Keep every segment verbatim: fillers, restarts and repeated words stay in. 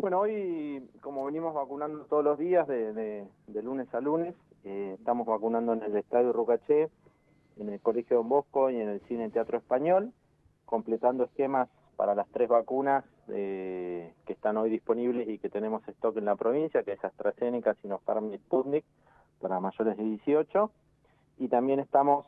Bueno, hoy, como venimos vacunando todos los días, de, de, de lunes a lunes, eh, estamos vacunando en el Estadio Rucaché, en el Colegio Don Bosco y en el Cine Teatro Español, completando esquemas para las tres vacunas eh, que están hoy disponibles y que tenemos stock en la provincia, que es AstraZeneca, Sinopharm y Sputnik, para mayores de dieciocho. Y también estamos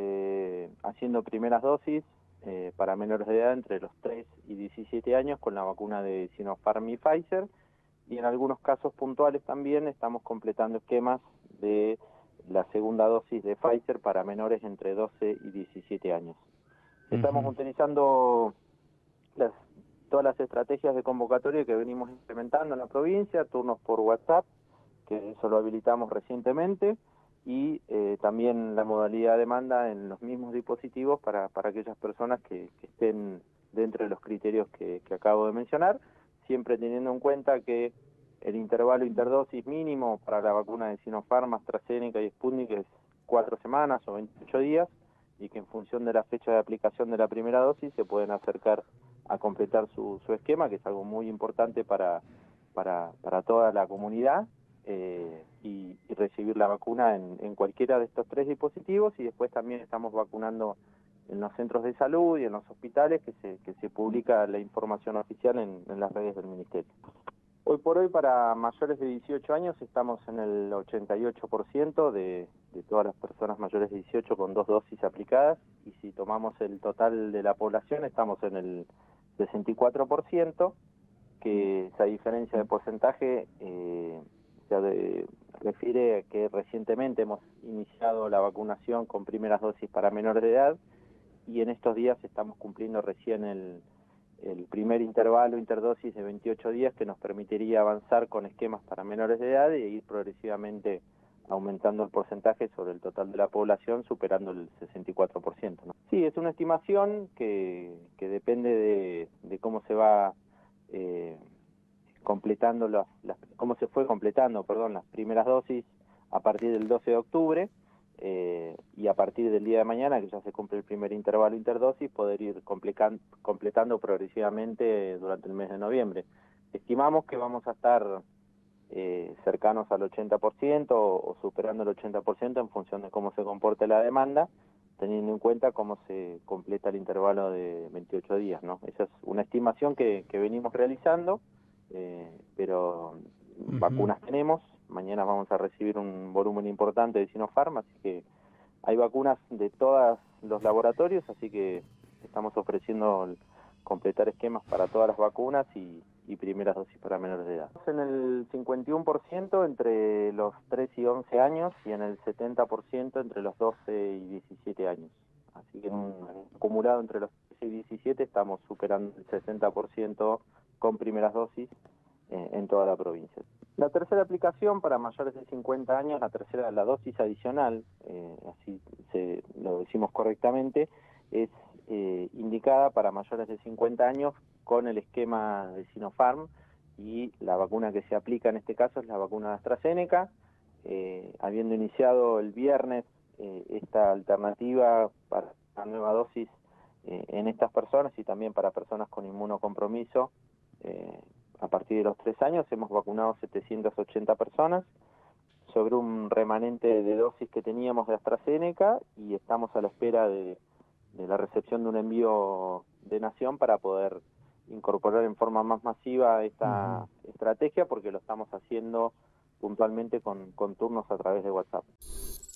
eh, haciendo primeras dosis eh, para menores de edad entre los tres y diecisiete años con la vacuna de Sinopharm y Pfizer, y en algunos casos puntuales también estamos completando esquemas de la segunda dosis de Pfizer para menores entre doce y diecisiete años. Estamos Uh-huh. utilizando las, todas las estrategias de convocatoria que venimos implementando en la provincia, turnos por WhatsApp, que eso lo habilitamos recientemente, y eh, también la modalidad de demanda en los mismos dispositivos para, para aquellas personas que, que estén dentro de los criterios que, que acabo de mencionar, siempre teniendo en cuenta que el intervalo interdosis mínimo para la vacuna de Sinopharm, AstraZeneca y Sputnik es cuatro semanas o veintiocho días, y que en función de la fecha de aplicación de la primera dosis se pueden acercar a completar su, su esquema, que es algo muy importante para, para, para toda la comunidad. Eh, y, y recibir la vacuna en, en cualquiera de estos tres dispositivos, y después también estamos vacunando en los centros de salud y en los hospitales, que se, que se publica la información oficial en, en las redes del Ministerio. Hoy por hoy, para mayores de dieciocho años, estamos en el ochenta y ocho por ciento de, de todas las personas mayores de dieciocho con dos dosis aplicadas, y si tomamos el total de la población estamos en el sesenta y cuatro por ciento, que esa diferencia de porcentaje eh, se de, refiere a que recientemente hemos iniciado la vacunación con primeras dosis para menores de edad, y en estos días estamos cumpliendo recién el, el primer intervalo interdosis de veintiocho días, que nos permitiría avanzar con esquemas para menores de edad e ir progresivamente aumentando el porcentaje sobre el total de la población, superando el sesenta y cuatro por ciento, ¿no? Sí, es una estimación que, que depende de, de cómo se va eh, completando las, las, cómo se fue completando, perdón, las primeras dosis a partir del doce de octubre, eh, y a partir del día de mañana, que ya se cumple el primer intervalo interdosis, poder ir completando progresivamente durante el mes de noviembre. Estimamos que vamos a estar eh, cercanos al ochenta por ciento o, o superando el ochenta por ciento en función de cómo se comporte la demanda, teniendo en cuenta cómo se completa el intervalo de veintiocho días, ¿no? Esa es una estimación que, que venimos realizando, eh, pero Uh-huh. vacunas tenemos. Mañana vamos a recibir un volumen importante de Sinopharm, así que hay vacunas de todos los laboratorios, así que estamos ofreciendo el completar esquemas para todas las vacunas y, y primeras dosis para menores de edad. En el cincuenta y uno por ciento entre los tres y once años, y en el setenta por ciento entre los doce y diecisiete años. Así que en un acumulado entre los trece y diecisiete estamos superando el sesenta por ciento con primeras dosis eh, en toda la provincia. La tercera aplicación para mayores de cincuenta años, la tercera, la dosis adicional, eh, así se, lo decimos correctamente, es eh, indicada para mayores de cincuenta años con el esquema de Sinopharm, y la vacuna que se aplica en este caso es la vacuna de AstraZeneca, eh, habiendo iniciado el viernes eh, esta alternativa para la nueva dosis eh, en estas personas y también para personas con inmunocompromiso. Eh, a partir de los tres años hemos vacunado setecientas ochenta personas sobre un remanente de dosis que teníamos de AstraZeneca, y estamos a la espera de, de la recepción de un envío de Nación para poder incorporar en forma más masiva esta uh-huh. estrategia, porque lo estamos haciendo puntualmente con, con turnos a través de WhatsApp.